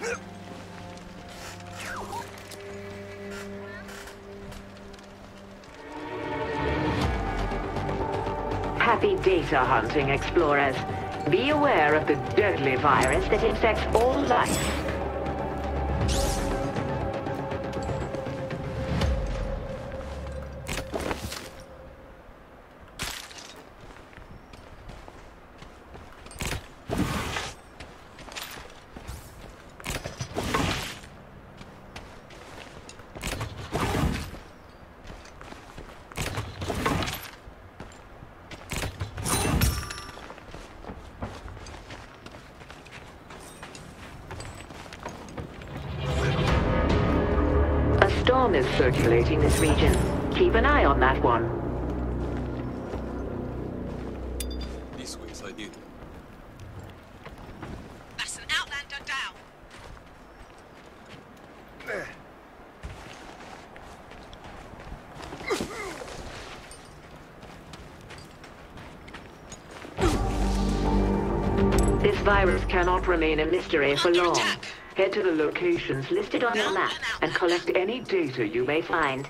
Happy data hunting, explorers. Be aware of the deadly virus that infects all life. Storm is circulating this region. Keep an eye on that one. This way's ideal. That's an Outlander down. This virus cannot remain a mystery for Under long. attack. Head to the locations listed on your map and collect any data you may find.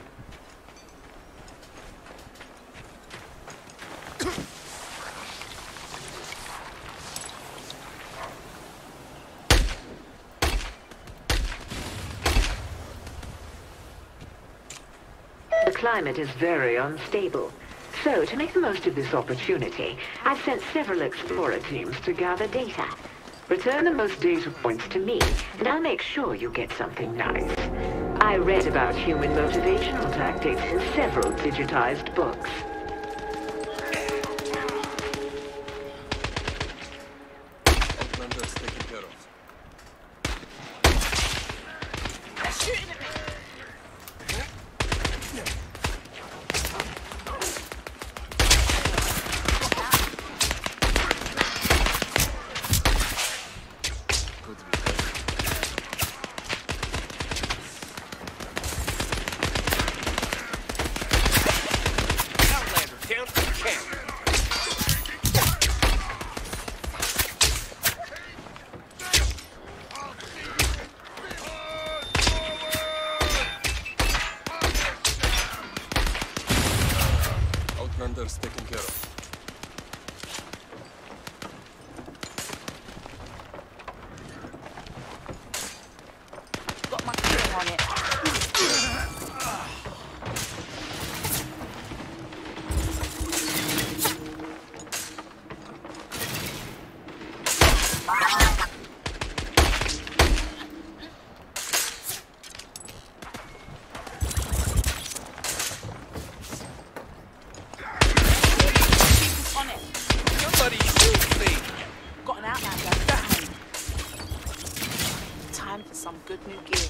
The climate is very unstable. So, to make the most of this opportunity, I've sent several explorer teams to gather data. Return the most data points to me, and I'll make sure you get something nice. I read about human motivational tactics in several digitized books. Outlander's taken care of. They're shooting at me. Outlander's taken care of. Got my foot on it. On it. Somebody shoot me! Got an Outlander down. Time for some good new gear.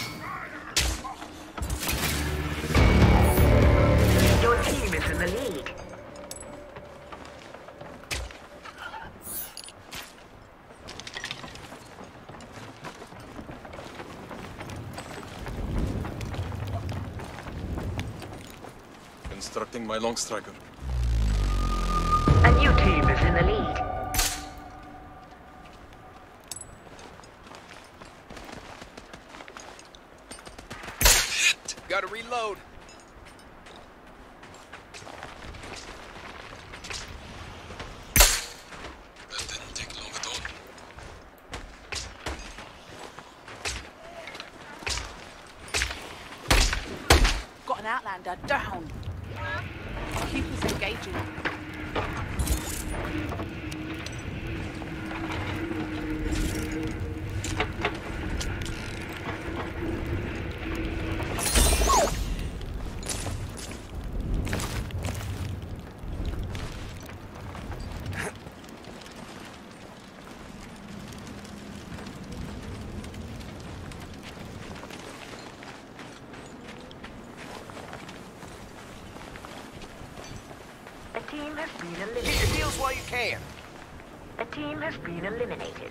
Your team is in the lead. Constructing my long striker. A new team is in the lead. Gotta reload. That didn't take long at all. Got an Outlander down. Keep us engaging. A team has been Get your eliminated. deals while you can. A team has been eliminated.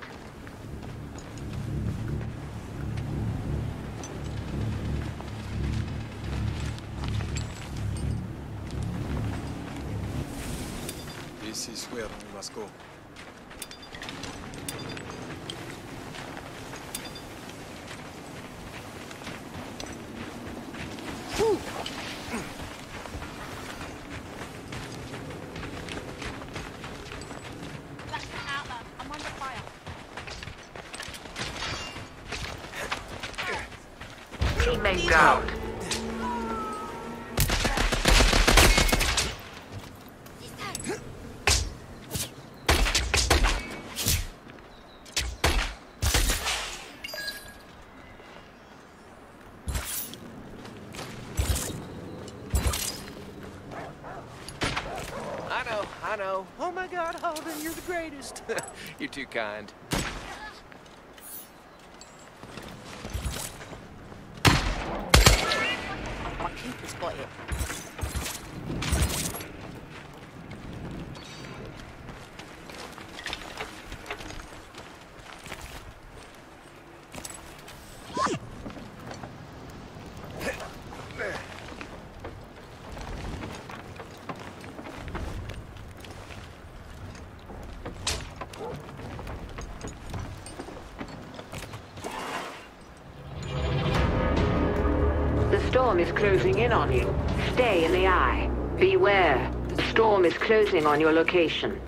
This is where we must go. Teammate downed. I know. Oh my God, Holden, you're the greatest. You're too kind. My keeper's got it. The storm is closing in on you. Stay in the eye. Beware. The storm is closing on your location.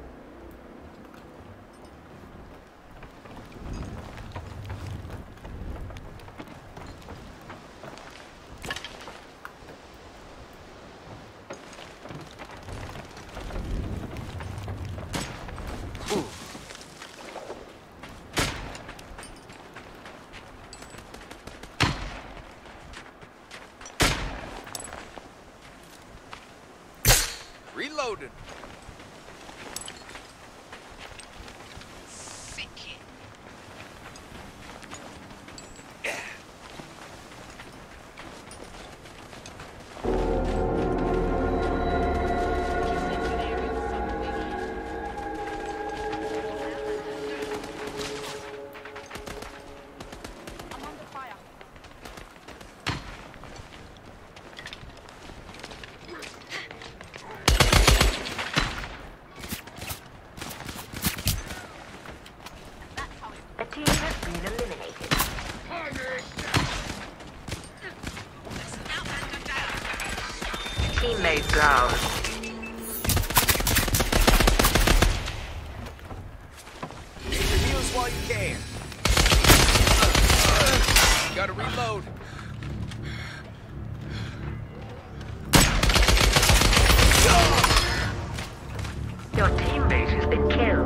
Reloaded. I'm under fire. A team has been eliminated. Teammate down. Use your heals while you can. Gotta reload. Your teammate has been killed.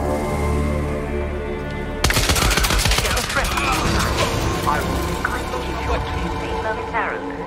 Get fresh. I will kindly your teammate momentarily.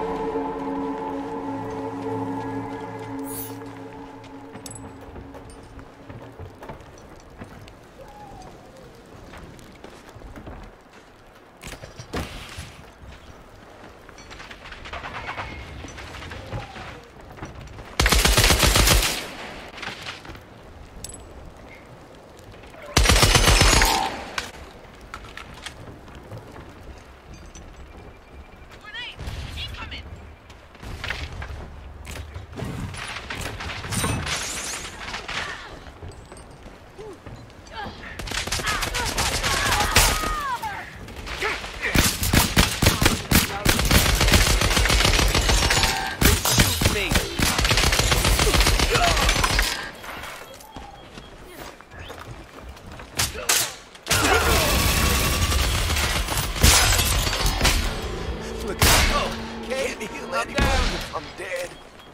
I'm dead.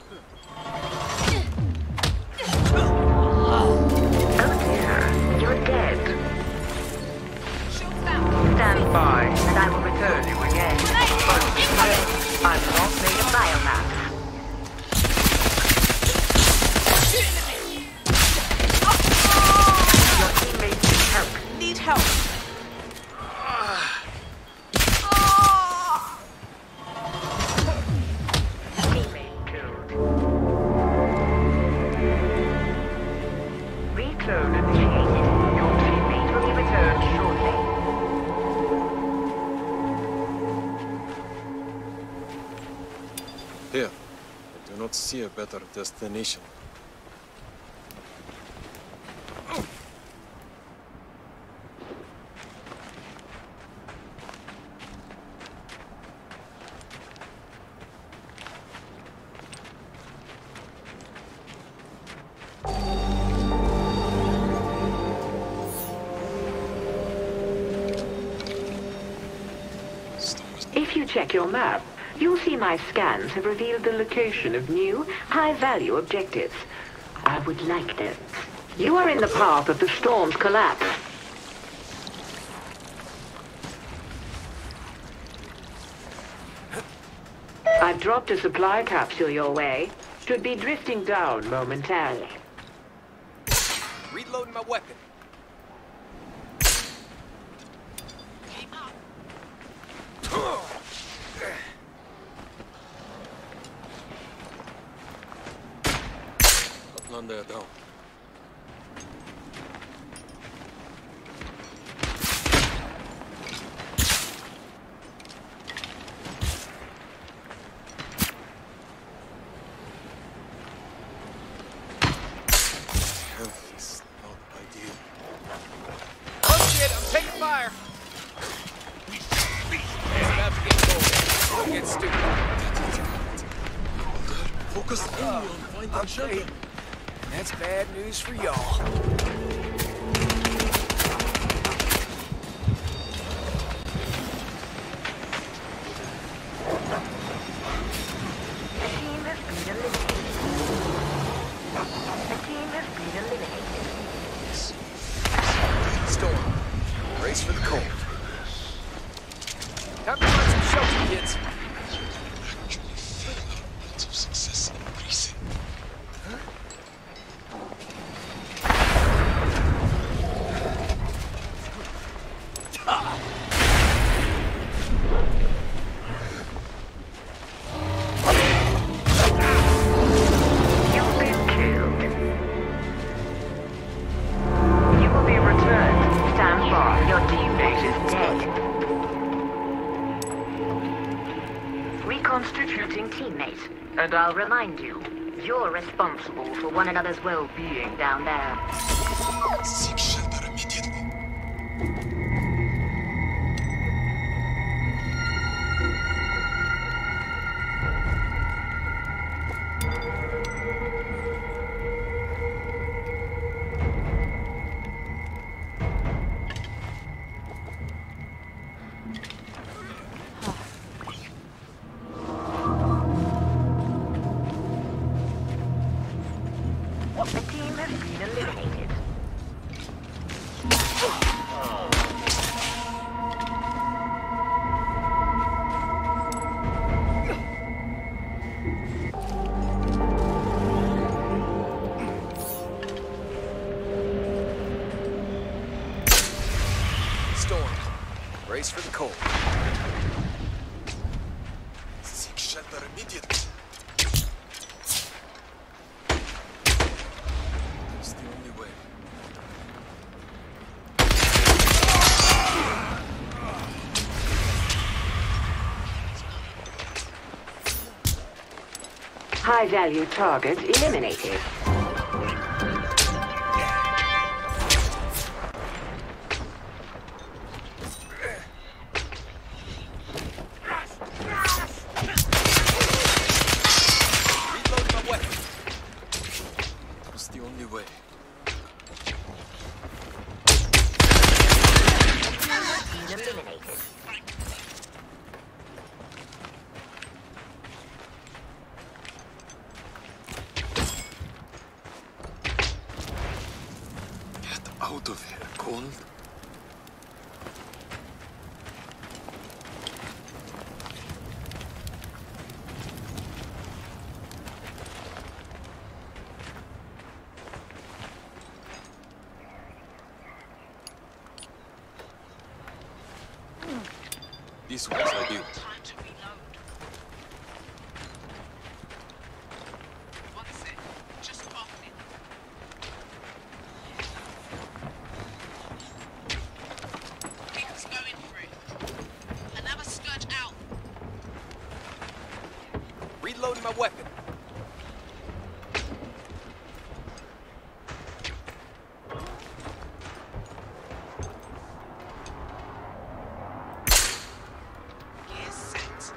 Oh dear, you're dead. Stand by, and I will return you again. But I'm not made of biomass. Your teammates need help. Need help. Teammate killed. Reclone initiated. Your teammate will be returned shortly. Here. I do not see a better destination. If you check your map, you'll see my scans have revealed the location of new, high-value objectives. I would like this. You are in the path of the storm's collapse. I've dropped a supply capsule your way. Should be drifting down momentarily. Reloading my weapon. Lander down. Health is not ideal. Oh shit, I'm taking fire! It's about to get cold. Don't get stupid. Focus only on finding shelter. That's bad news for y'all. Storm. Race for the cold. Time to find some shelter, kids. Actually, our odds of success increasing. You've been killed. You will be returned. Stand by. Your teammate is dead. Reconstituting teammate. And I'll remind you, you're responsible for one another's well-being down there. Seek shelter immediately. The team has been eliminated. Storm. Race for the cold. Seek shelter immediately. That's the only way. High-value target eliminated. Reloading my weapon. That's the only way. Eliminated. Get out of here, cold. This one's ideal. Time to reload. One sec. Just popping it. Keep us going through. Another scourge out. Reloading my weapon. Gear set.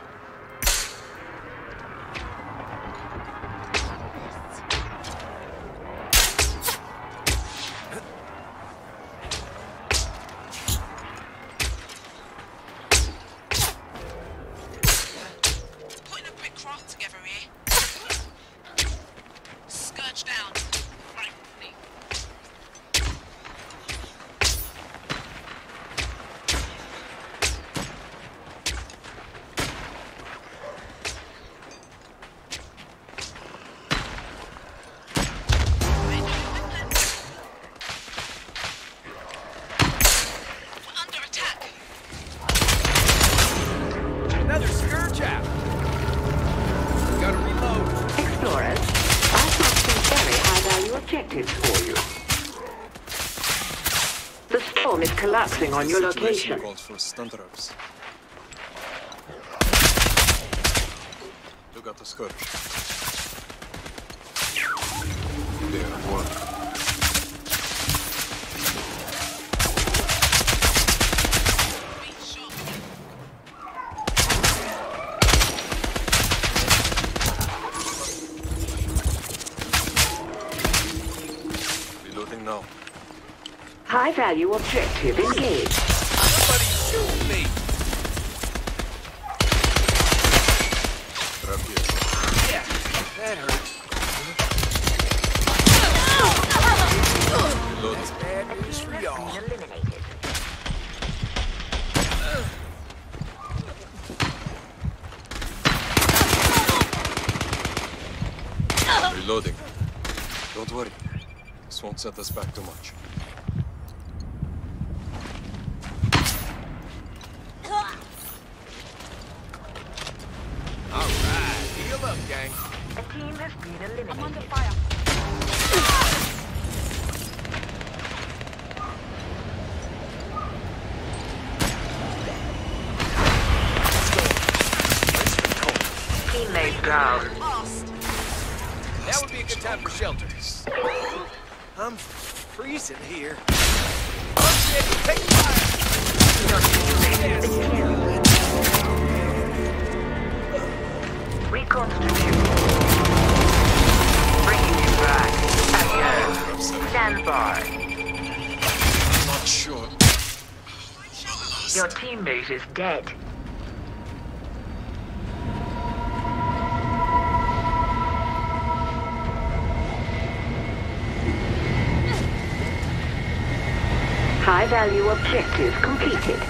collapsing on your Situation location. calls for stunt-ups. Look at the skirt. There, one. Reloading now. High-value objective engaged. Somebody shoot me! Grab here. Yeah, that hurt. Reloading. Bad news for y'all. Eliminated. Reloading. Don't worry. This won't set us back too much. Alright, heal up, gang. A team has been eliminated. I'm under fire. Teammate down. That would be a good time for shelter. I'm freezing here. Oh shit, take fire! Your teammate has been killed. Reconstitute. Bringing you back. Stand by. I'm not sure. Your teammate is dead. High-value objective completed.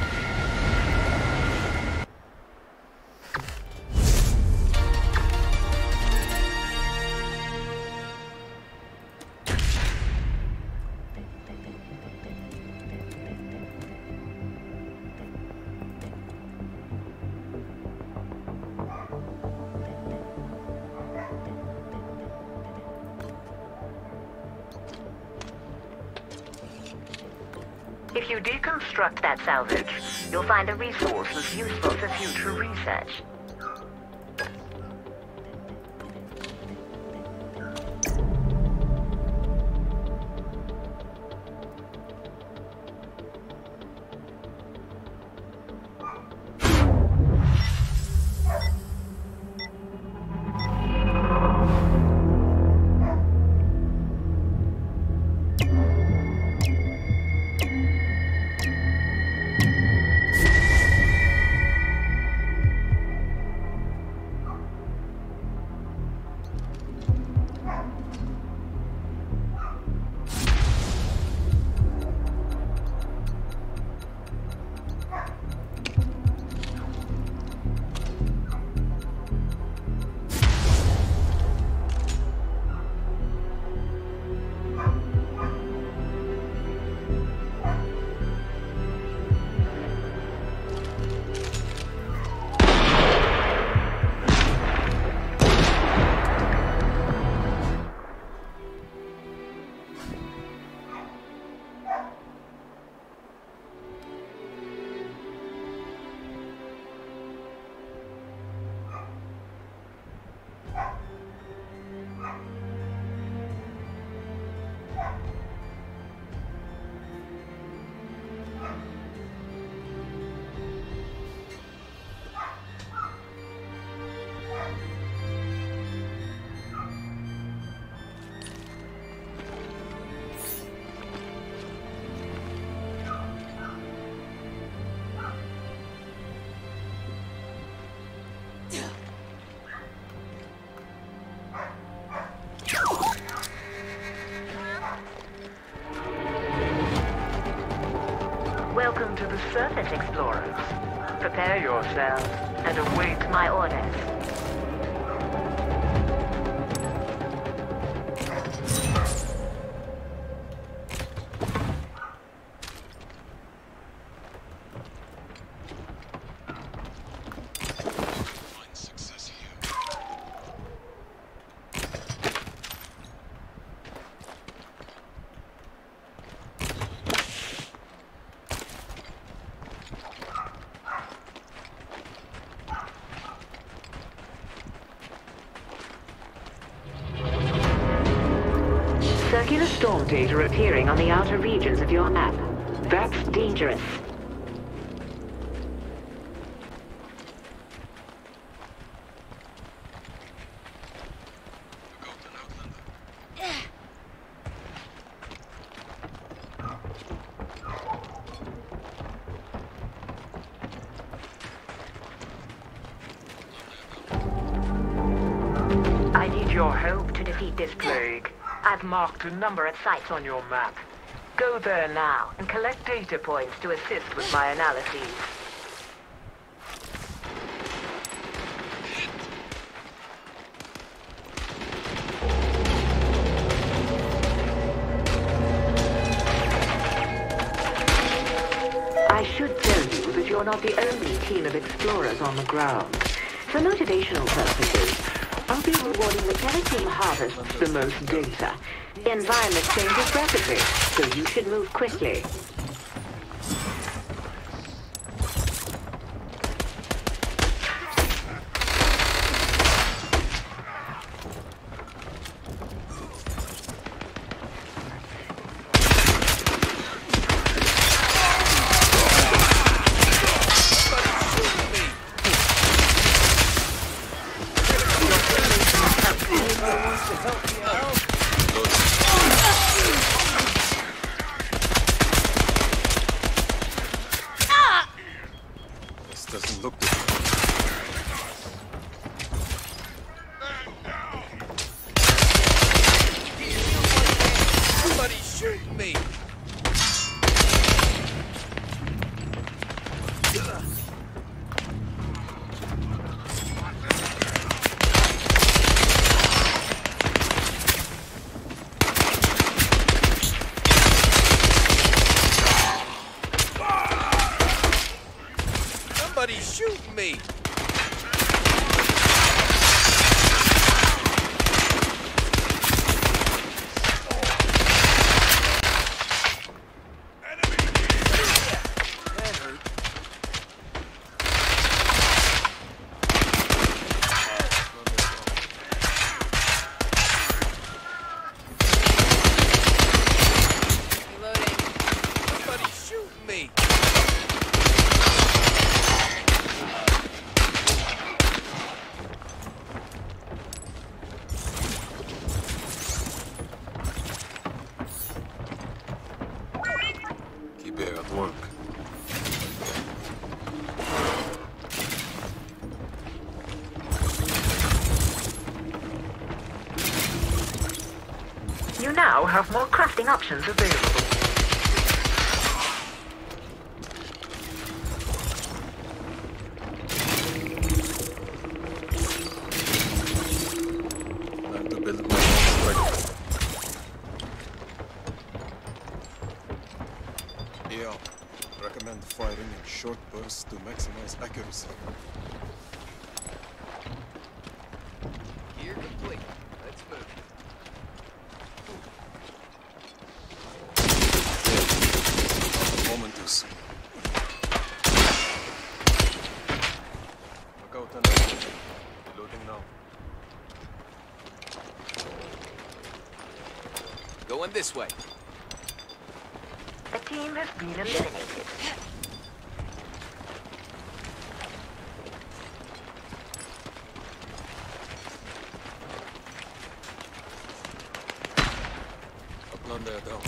If you deconstruct that salvage, you'll find a resource that's useful for future research. Welcome to the Surface Explorers. Prepare yourselves and await my orders. Find success here. data appearing on the outer regions of your map. That's dangerous. I need your help to defeat this plague. I've marked a number of sites on your map. Go there now and collect data points to assist with my analyses. I should tell you that you're not the only team of explorers on the ground. For motivational purposes, I'll be rewarding whichever team harvests the most data. The environment changes rapidly, so you should move quickly. Doesn't look good. Somebody's shooting me! Somebody's shooting me! That hurt. Reloading. Somebody's shooting me! Keep it at work. You now have more crafting options available. Plan to build my own strength. Yeah, recommend firing in short bursts to maximize accuracy. Gear complete. Let's move. Momentous. Look out and reloading now. Going this way. The team has been eliminated. Upland there down.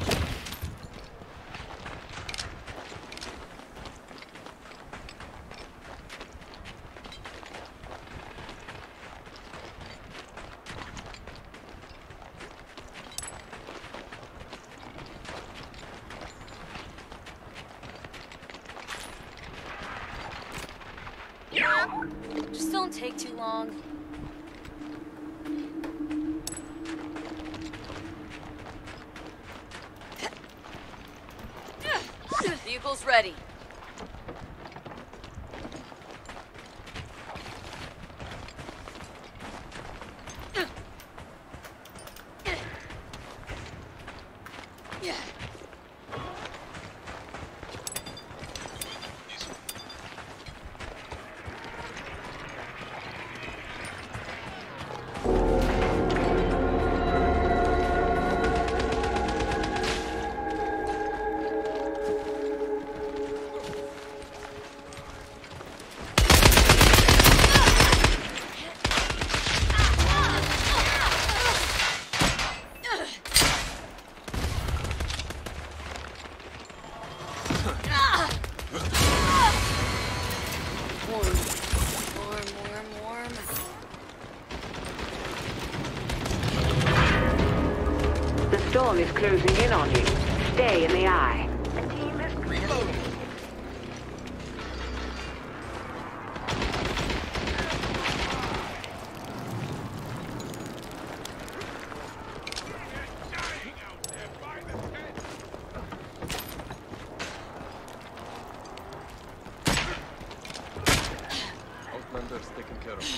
Just don't take too long. Vehicle's ready. Warm. Warm, warm, warm. The storm is closing in on you. Stay in the eye. Reloading. Outlanders taken care of.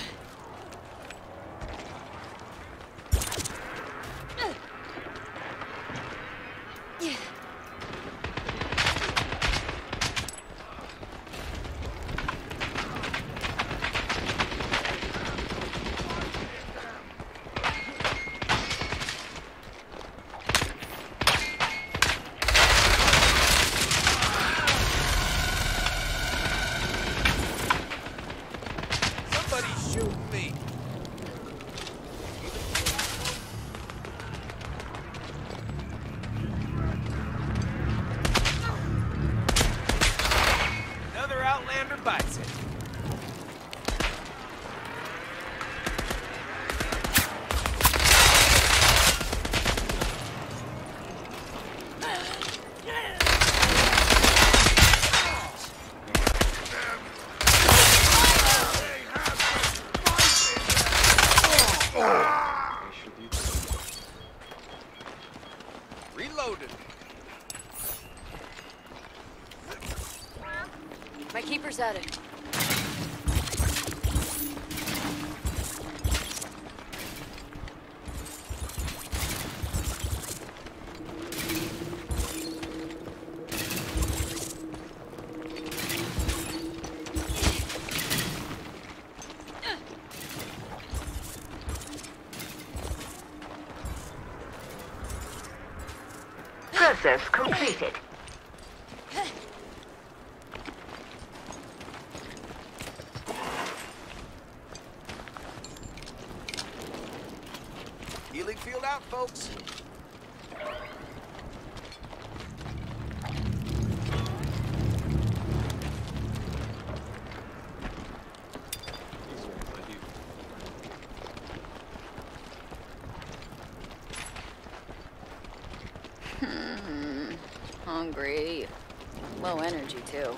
Somebody shoot me. Another Outlander bites it. I should eat some. Reloaded. My keeper's at it. Process completed. Healing field out, folks. These ones I heal. Hungry. Low energy, too.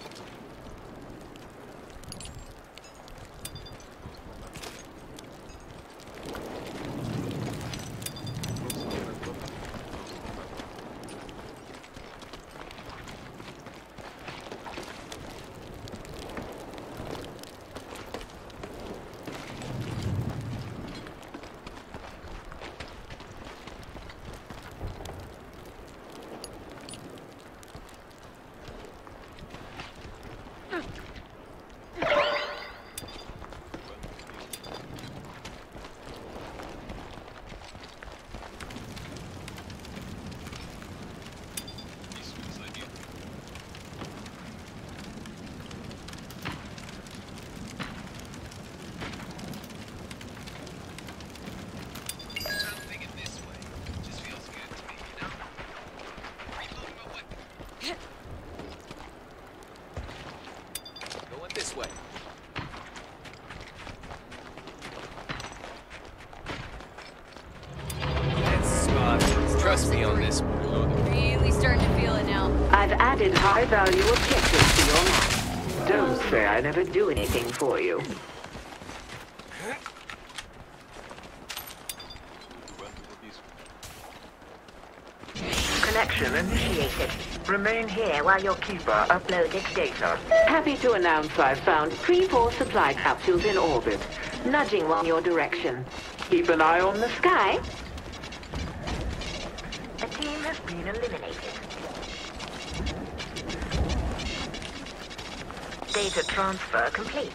These ones I heal. Something in this way. Just feels good to me, you know? Reloading my weapon. Going this way. That's spot. Trust me on this one. Really starting to feel it now. I've added high-value objectives to your map. Don't say I never do anything for you. Run to these Connection initiated. Remain here while your keeper uploads its data. Happy to announce I've found 3-4 supply capsules in orbit, nudging one your direction. Keep an eye on the sky. A team has been eliminated. Data transfer complete.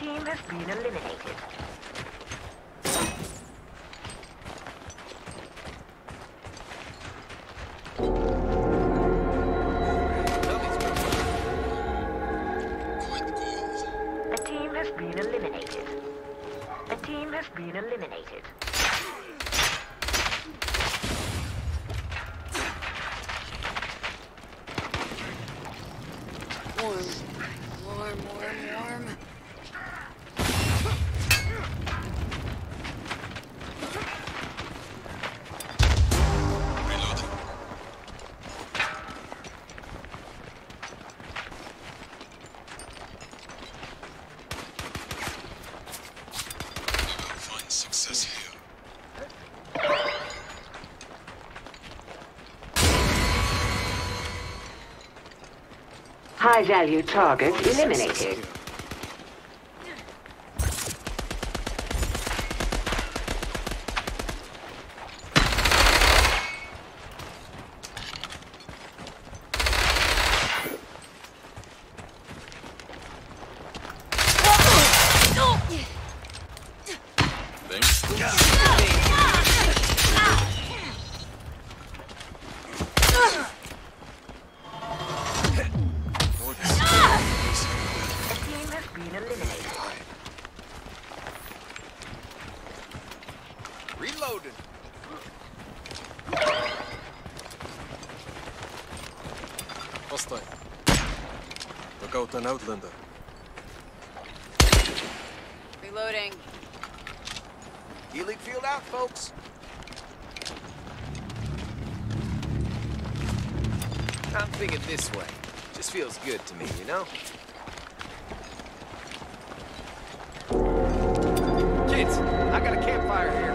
team has been eliminated. A team has been eliminated. A team has been eliminated. Warm. Warm, warm, warm. Reloading. Find success here. High-value target eliminated. Reloading. Hostile. Look out an outlander. Reloading. Healing field out, folks. I'm thinking this way. Just feels good to me, you know? Kids, I got a campfire here.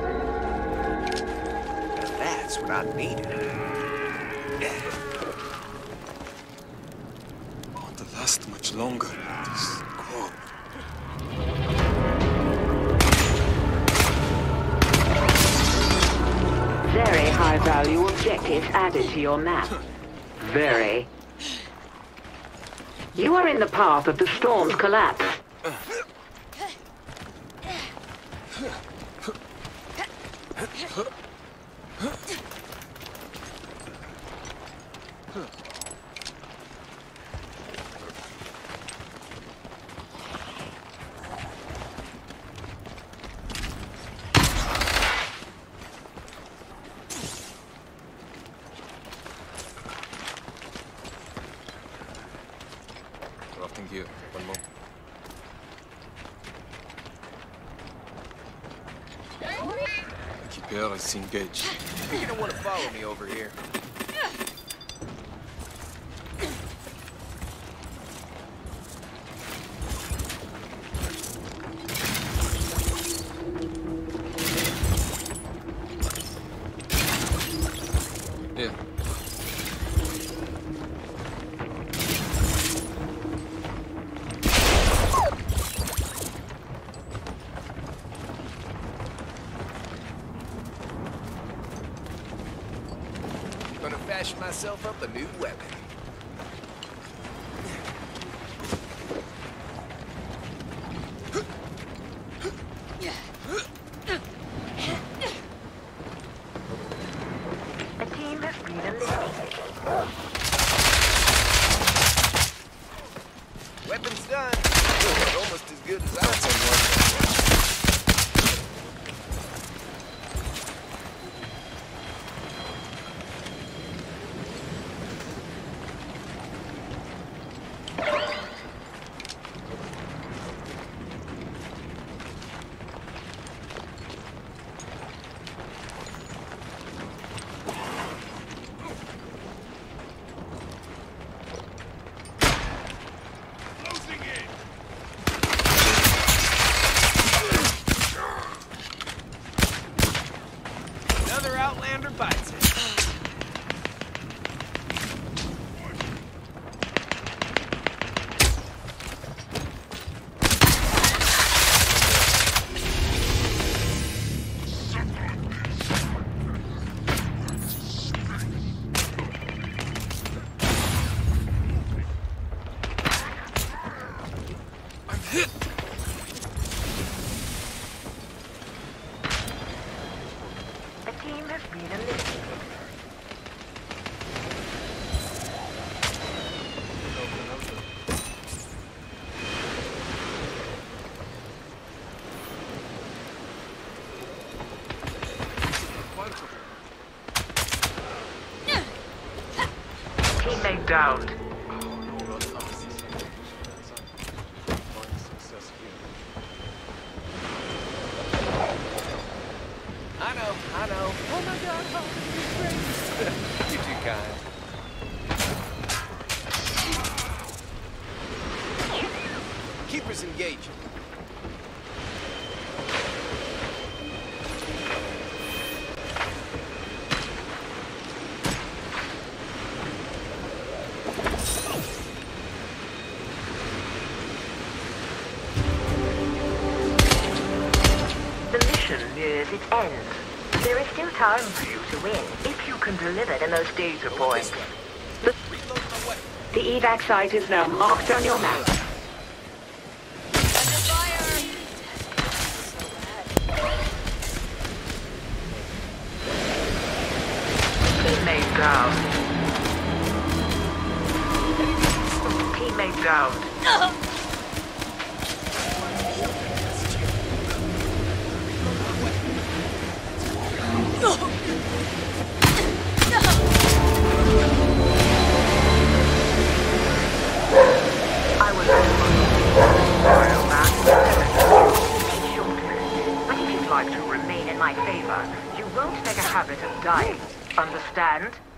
Now that's what I needed. Won't last much longer. This cold. Very high-value objectives added to your map. Very. You are in the path of the storm's collapse. Crafting here. One more. Keep here, I see engage. You don't want to follow me over here. Here. Gonna fashion myself up a new weapon. A team has been eliminated. Weapon's done. It's almost as good as I thought. Teammate downed. I know. Oh my God, how great. You're too kind. Keepers engaging. The mission nears its end. There is still time for you to win if you can deliver the most data points. The evac site is now marked on your map. Under fire! Teammate down. Teammate down. I was sorry, but if you'd like to remain in my favor, you won't make a habit of dying. Understand?